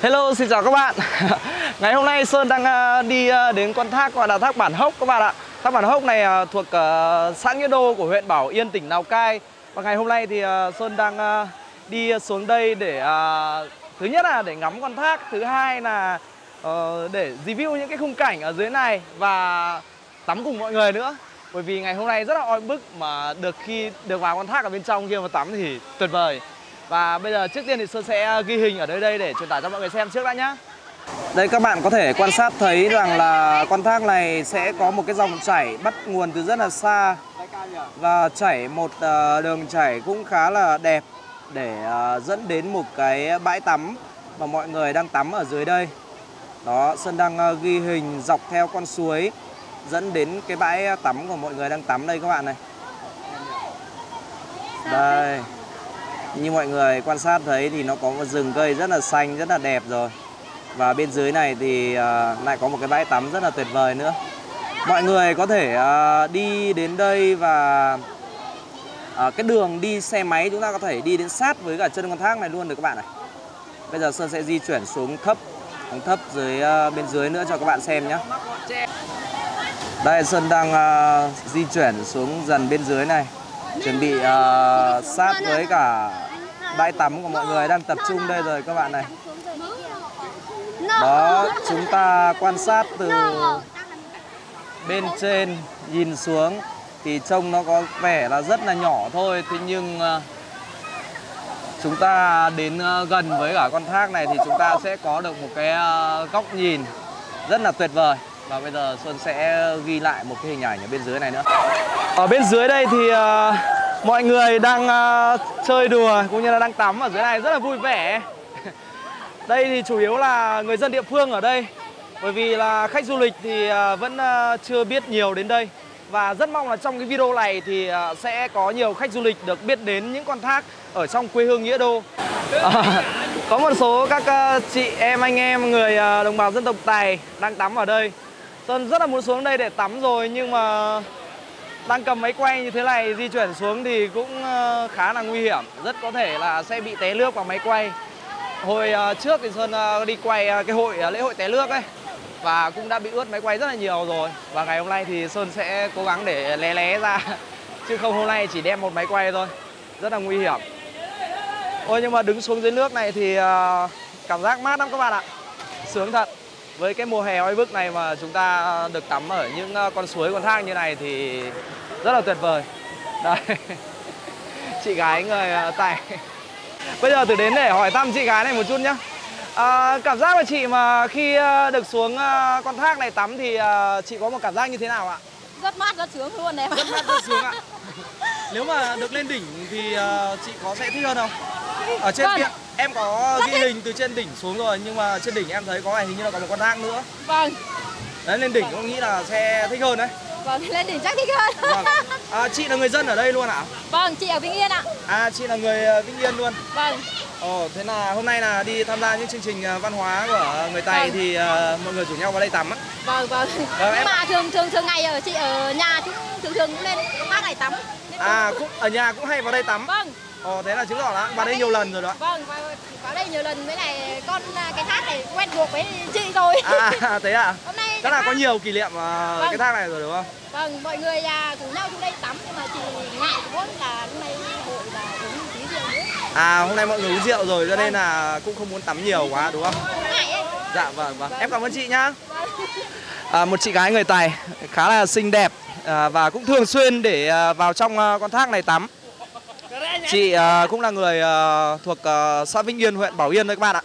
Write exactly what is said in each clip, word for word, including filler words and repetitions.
Hello, xin chào các bạn. Ngày hôm nay Sơn đang đi đến con thác gọi là thác Bản Hốc các bạn ạ. Thác Bản Hốc này thuộc xã Nghĩa Đô của huyện Bảo Yên, tỉnh Lào Cai. Và ngày hôm nay thì Sơn đang đi xuống đây để thứ nhất là để ngắm con thác, thứ hai là để review những cái khung cảnh ở dưới này và tắm cùng mọi người nữa. Bởi vì ngày hôm nay rất là oi bức mà được khi được vào con thác ở bên trong kia mà tắm thì tuyệt vời. Và bây giờ trước tiên thì Sơn sẽ ghi hình ở đây đây để truyền tải cho mọi người xem trước đã nhá. Đây các bạn có thể quan sát thấy rằng là con thác này sẽ có một cái dòng chảy bắt nguồn từ rất là xa và chảy một đường chảy cũng khá là đẹp để dẫn đến một cái bãi tắm mà mọi người đang tắm ở dưới đây. Đó, Sơn đang ghi hình dọc theo con suối dẫn đến cái bãi tắm của mọi người đang tắm đây các bạn này. Đây. Như mọi người quan sát thấy thì nó có một rừng cây rất là xanh, rất là đẹp rồi. Và bên dưới này thì uh, lại có một cái bãi tắm rất là tuyệt vời nữa. Mọi người có thể uh, đi đến đây và uh, cái đường đi xe máy chúng ta có thể đi đến sát với cả chân con thác này luôn được các bạn này. Bây giờ Sơn sẽ di chuyển xuống thấp, xuống thấp dưới uh, bên dưới nữa cho các bạn xem nhé. Đây Sơn đang uh, di chuyển xuống dần bên dưới này, chuẩn bị uh, sát với cả bãi tắm của mọi người đang tập trung đây rồi các bạn này. Đó, chúng ta quan sát từ bên trên nhìn xuống thì trông nó có vẻ là rất là nhỏ thôi. Thế nhưng uh, chúng ta đến uh, gần với cả con thác này thì chúng ta sẽ có được một cái uh, góc nhìn rất là tuyệt vời. Và bây giờ Xuân sẽ ghi lại một cái hình ảnh ở bên dưới này nữa. Ở bên dưới đây thì uh, mọi người đang uh, chơi đùa cũng như là đang tắm ở dưới này rất là vui vẻ. Đây thì chủ yếu là người dân địa phương ở đây. Bởi vì là khách du lịch thì uh, vẫn uh, chưa biết nhiều đến đây. Và rất mong là trong cái video này thì uh, sẽ có nhiều khách du lịch được biết đến những con thác ở trong quê hương Nghĩa Đô. À, có một số các uh, chị em, anh em, người uh, đồng bào dân tộc Tày đang tắm ở đây. Sơn rất là muốn xuống đây để tắm rồi nhưng mà đang cầm máy quay như thế này di chuyển xuống thì cũng khá là nguy hiểm. Rất có thể là sẽ bị té nước vào máy quay. Hồi trước thì Sơn đi quay cái hội lễ hội té nước ấy và cũng đã bị ướt máy quay rất là nhiều rồi. Và ngày hôm nay thì Sơn sẽ cố gắng để lé lé ra chứ không hôm nay chỉ đem một máy quay thôi. Rất là nguy hiểm. Ôi nhưng mà đứng xuống dưới nước này thì cảm giác mát lắm các bạn ạ. Sướng thật. Với cái mùa hè oi bức này mà chúng ta được tắm ở những con suối, con thác như này thì rất là tuyệt vời. Đây, chị gái người Tày. Bây giờ thử đến để hỏi thăm chị gái này một chút nhé. À, cảm giác của chị mà khi được xuống con thác này tắm thì chị có một cảm giác như thế nào ạ? Rất mát, rất sướng luôn đấy. Rất mát, rất sướng ạ. Nếu mà được lên đỉnh thì chị có sẽ thích hơn không? Ở trên kia em có ghi hình từ trên đỉnh xuống rồi nhưng mà trên đỉnh em thấy có vẻ hình như là có một con thác nữa. Vâng. Đấy, lên đỉnh cũng nghĩ là sẽ thích hơn đấy. Vâng, lên đỉnh chắc thích hơn. Vâng. À, chị là người dân ở đây luôn ạ? Vâng, chị ở Vĩnh Yên ạ. À, chị là người Vĩnh Yên luôn. Vâng. Ồ, thế là hôm nay là đi tham gia những chương trình văn hóa của người Tày. Vâng. Thì uh, mọi người rủ nhau vào đây tắm á. Vâng, vâng. Vâng, em... mà thường thường thường ngày ở chị ở nhà chúng thường thường cũng lên thác này tắm. À, cũng ở nhà cũng hay vào đây tắm. Vâng. Ồ, thế là chứng tỏ là vào đây nhiều lần rồi đó. Vâng, vào đây nhiều lần với lại con cái thác này quen thuộc với chị rồi. À, thế ạ? À? Hôm nay chắc là có nhiều kỷ niệm uh, vâng. cái thác này rồi đúng không? Vâng, mọi người nhà cùng nhau xuống đây tắm nhưng mà chị ngại quá là hôm nay hội là uống tí rượu nữa. À, hôm nay mọi người uống rượu rồi cho vâng. nên là cũng không muốn tắm nhiều quá đúng không? Ngại ấy. Dạ vâng, vâng. Vâng. Em cảm ơn chị nhá. Vâng. À, một chị gái người Tày khá là xinh đẹp à, và cũng thường xuyên để à, vào trong à, con thác này tắm. Chị uh, cũng là người uh, thuộc uh, xã Vĩnh Yên, huyện Bảo Yên đấy các bạn ạ.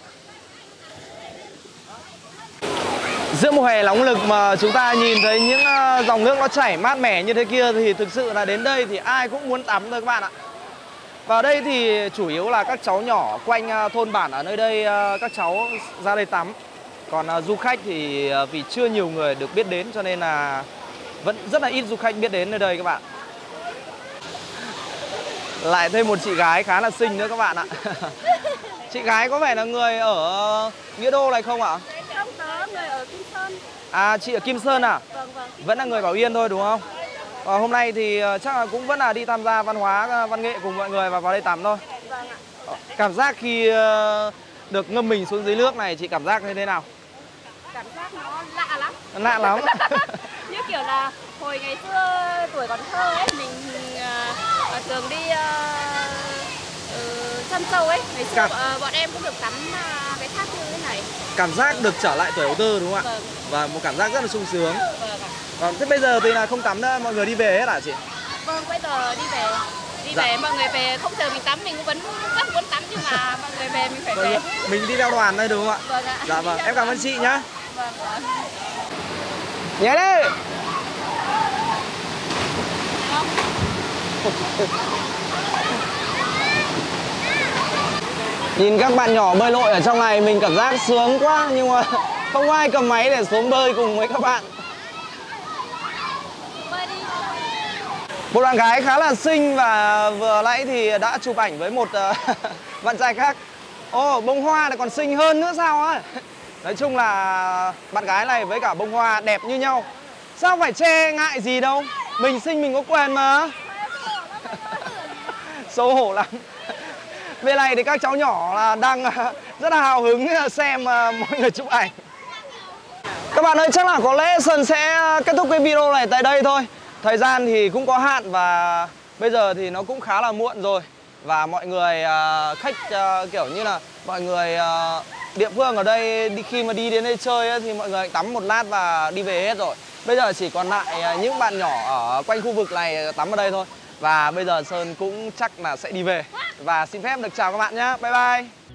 Giữa mùa hè nóng lực mà chúng ta nhìn thấy những uh, dòng nước nó chảy mát mẻ như thế kia thì thực sự là đến đây thì ai cũng muốn tắm thôi các bạn ạ. Vào đây thì chủ yếu là các cháu nhỏ quanh uh, thôn bản ở nơi đây uh, các cháu ra đây tắm. Còn uh, du khách thì uh, vì chưa nhiều người được biết đến cho nên là vẫn rất là ít du khách biết đến nơi đây các bạn. Lại thêm một chị gái khá là xinh nữa các bạn ạ. Chị gái có vẻ là người ở Nghĩa Đô này không ạ? Không, tớ người ở Kim Sơn. À, chị ở Kim Sơn à? Vâng, vâng. Vẫn là người Bảo Yên thôi đúng không? Và hôm nay thì chắc là cũng vẫn là đi tham gia văn hóa, văn nghệ cùng mọi người và vào đây tắm thôi. Vâng ạ. Cảm giác khi được ngâm mình xuống dưới nước này, chị cảm giác như thế nào? Cảm giác nó lạ lắm. Lạ lắm. Như kiểu là hồi ngày xưa tuổi còn thơ ấy, mình uh, thường đi uh, uh, săn sâu ấy. Ngày xưa Cảm... uh, bọn em cũng được tắm uh, cái thác như thế này. Cảm giác được trở lại tuổi ấu thơ đúng không ạ? Vâng. Và một cảm giác rất là sung sướng. Vâng ạ. Còn thế bây giờ thì là không tắm nữa, mọi người đi về hết hả chị? Vâng, bây giờ đi về. Đi Dạ. về, mọi người về không chờ mình tắm, mình cũng vẫn rất muốn tắm nhưng mà mọi người về mình phải Vâng, về. mình đi theo đoàn đây đúng không ạ? Vâng ạ. Dạ vâng, em cảm ơn chị nhá. Vâng vâng. Nhé đi. Nhìn các bạn nhỏ bơi lội ở trong này mình cảm giác sướng quá, nhưng mà không ai cầm máy để xuống bơi cùng với các bạn. Bơi đi. Một bạn gái khá là xinh và vừa nãy thì đã chụp ảnh với một uh, bạn trai khác. Ồ, oh, bông hoa lại còn xinh hơn nữa sao á. Nói chung là bạn gái này với cả bông hoa đẹp như nhau. Sao phải che ngại gì đâu. Mình xinh mình có quyền mà. Xấu hổ lắm. Bên này thì các cháu nhỏ là đang rất là hào hứng xem mọi người chụp ảnh. Các bạn ơi, chắc là có lẽ Sơn sẽ kết thúc cái video này tại đây thôi. Thời gian thì cũng có hạn và bây giờ thì nó cũng khá là muộn rồi. Và mọi người khách kiểu như là mọi người địa phương ở đây đi khi mà đi đến đây chơi ấy, thì mọi người tắm một lát và đi về hết rồi. Bây giờ chỉ còn lại những bạn nhỏ ở quanh khu vực này tắm ở đây thôi. Và bây giờ Sơn cũng chắc là sẽ đi về. Và xin phép được chào các bạn nhé. Bye bye.